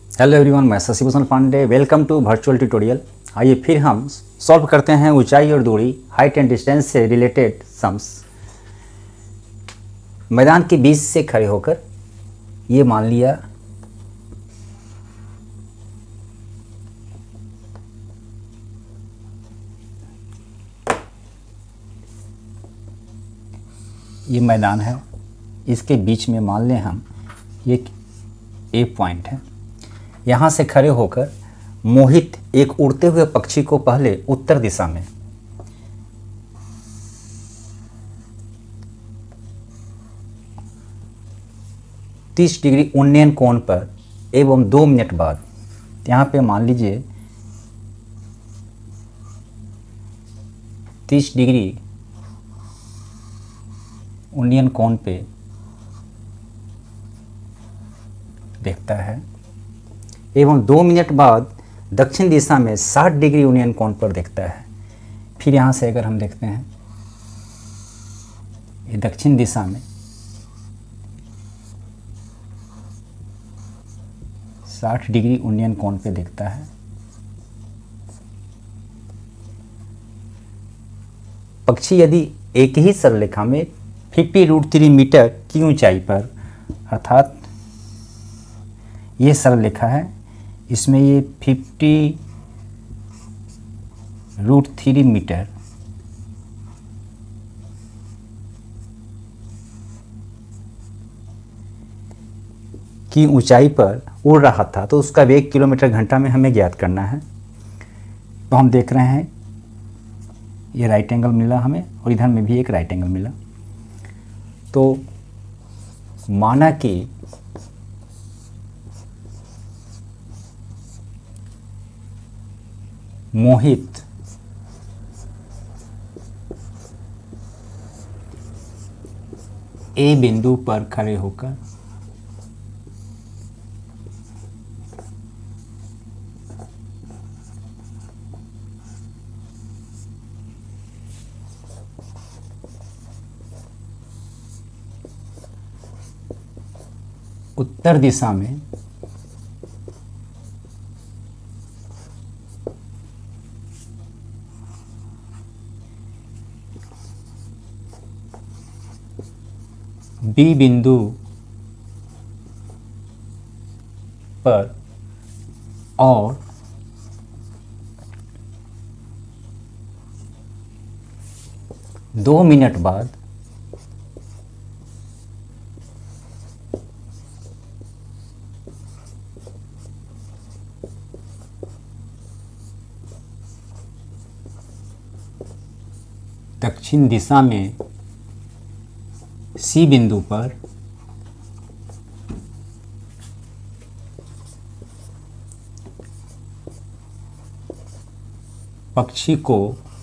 Hello everyone, मैं Shashi Bhushan Pandey. Welcome to virtual tutorial. आइए फिर हम सॉल्व करते हैं ऊंचाई और दूरी, हाइट एंड डिस्टेंस से रिलेटेड सम्स। मैदान के बीच से खड़े होकर ये मान लिया ये मैदान है, इसके बीच में मान लें हम ये ए पॉइंट है। यहाँ से खड़े होकर मोहित एक उड़ते हुए पक्षी को पहले उत्तर दिशा में तीस डिग्री उन्नयन कोण पर एवं 2 मिनट बाद, यहाँ पे मान लीजिए 30 डिग्री उन्नयन कोण पे देखता है एवं 2 मिनट बाद दक्षिण दिशा में 60 डिग्री उन्नयन कोण पर देखता है। फिर यहाँ से अगर हम देखते हैं ये दक्षिण दिशा में 60 डिग्री उन्नयन कोण पे देखता है। पक्षी यदि एक ही सरल रेखा में 50√3 मीटर की ऊंचाई पर, अर्थात ये सरल रेखा है, इसमें ये 50√3 मीटर की ऊंचाई पर उड़ रहा था, तो उसका वेग किलोमीटर घंटा में हमें ज्ञात करना है। तो हम देख रहे हैं ये राइट एंगल मिला हमें और इधर में भी एक राइट एंगल मिला। तो माना कि मोहित ए बिंदु पर खड़े होकर उत्तर दिशा में बी बिंदु पर और दो मिनट बाद दक्षिण दिशा में सी बिंदु पर पक्षी को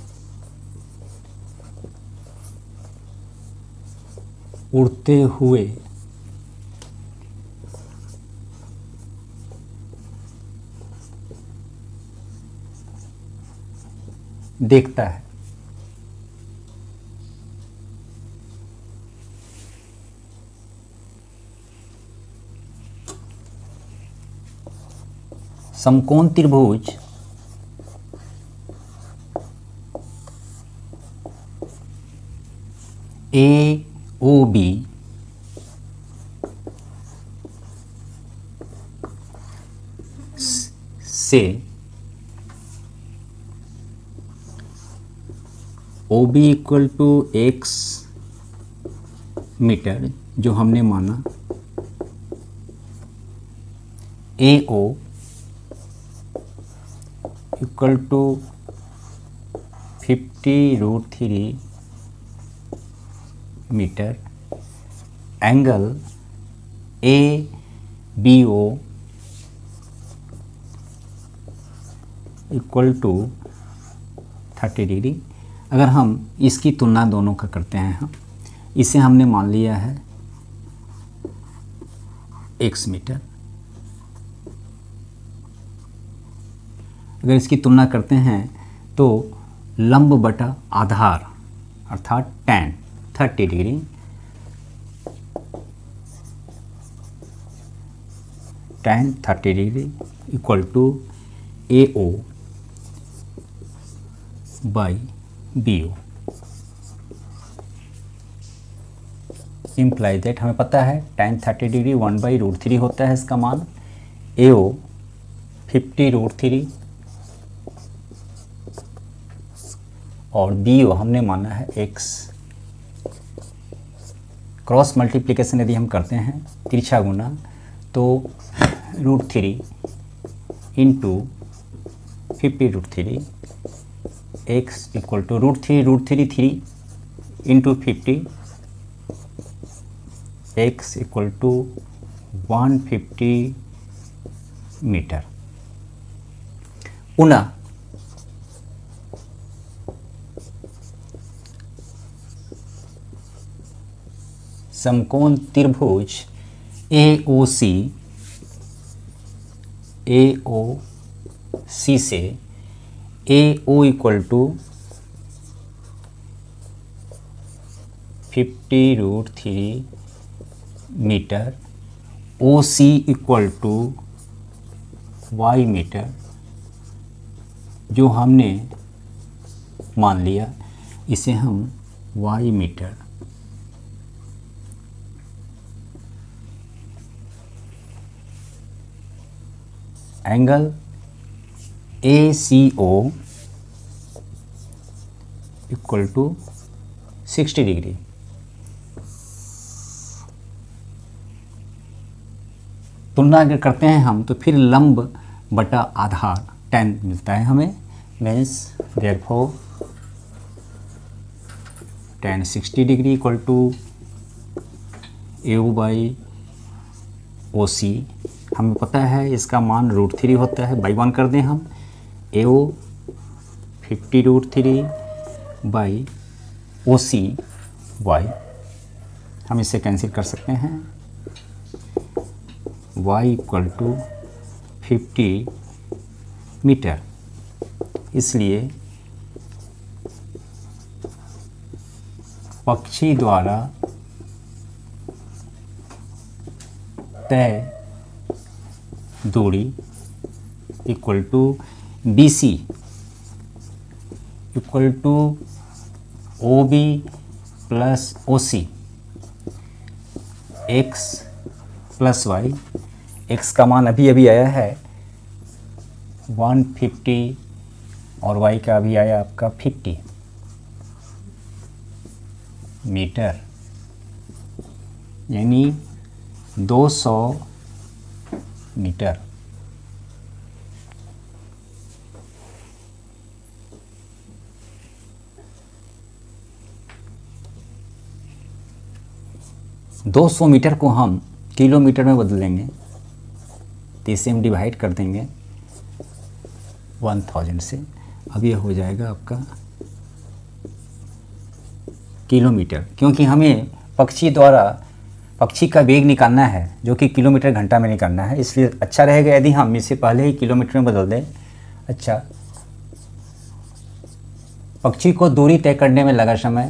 उड़ते हुए देखता है। समकोण त्रिभुज AOB से OB equal to x metre जो हमने माना, AO equal to 50√3 metre, angle ABO equal to 30 degree. अगर हम इसकी तुलना दोनों का करते हैं, इसे हमने मान लिया है x मीटर। अगर इसकी तुलना करते हैं तो लंब बटा आधार अर्थात tan 30 degree tan 30 degree equal to AO by BO imply that हमें पता है tan 30 डिग्री 1/√3 होता है इसका मान, AO 50√3 और BO हमने माना है x। क्रॉस मल्टीप्लिकेशन यदि हम करते हैं तिरछा गुना तो √3 into 50√3 x equal to √3 3 into 50 x equal to 150 metre. पुनः समकोण त्रिभुज AOC से AO equal to 50√3 metre, OC equal to y metre जो हमने मान लिया, इसे हम y metre angle ACO equal to 60 degree. तुलना अगर करते हैं हम तो फिर लंब बटा आधार tan मिलता है हमें, means therefore tan 60 degree equal to AO by OC। हमें पता है इसका मान √3 होता है, बाई 1 कर दें हम, AO 50√3 बाई OC y, हम इसे कैंसिल कर सकते हैं, y इक्वल टू 50 मीटर। इसलिए पक्षी द्वारा तय दूरी equal to BC equal to OB plus OC x plus y। x का मान अभी अभी आया है 150 और y का अभी आया आपका 50 मीटर, यानी 200 मीटर। दो सौ मीटर को हम किलोमीटर में बदलेंगे तो इसे हम डिवाइड कर देंगे 1000 से, अब ये हो जाएगा आपका किलोमीटर, क्योंकि हमें पक्षी का वेग निकालना है जो कि किलोमीटर घंटा में निकालना है, इसलिए अच्छा रहेगा यदि हम इसे पहले ही किलोमीटर में बदल दें। अच्छा, पक्षी को दूरी तय करने में लगा समय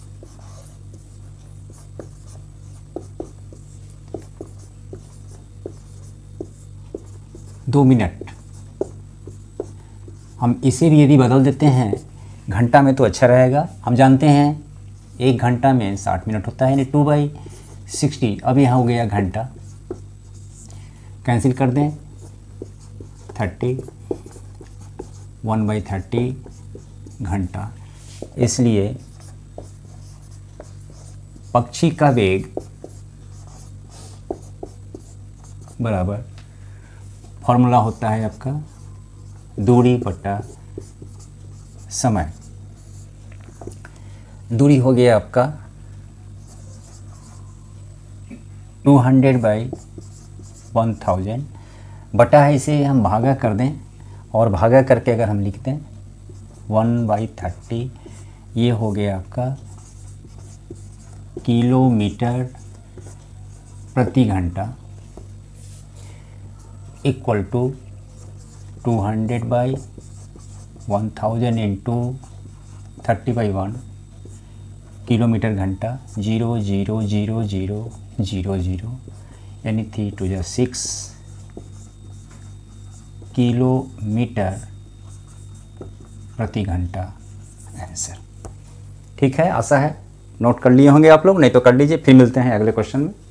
2 मिनट। हम इसे भी यदि बदल देते हैं घंटा में तो अच्छा रहेगा। हम जानते हैं 1 घंटा में 60 मिनट होता है, यानी 2/60। अब यहाँ हो गया घंटा, कैंसिल कर दें 30, 1/30 घंटा। इसलिए पक्षी का वेग बराबर फॉर्मूला होता है आपका दूरी बटा समय। दूरी हो गया आपका 200/1000 बटा है, इसे हम भागा कर दें और भागा करके अगर हम लिख दें 1/30, ये हो गया आपका किलोमीटर प्रति घंटा इक्वल टू 200/1000 इंटू 30/1 किलोमीटर घंटा 0.00000, यानी 3 × 6 किलोमीटर प्रति घंटा आंसर। ठीक है, आशा है नोट कर लिए होंगे आप लोग, नहीं तो कर लीजिए। फिर मिलते हैं अगले क्वेश्चन में।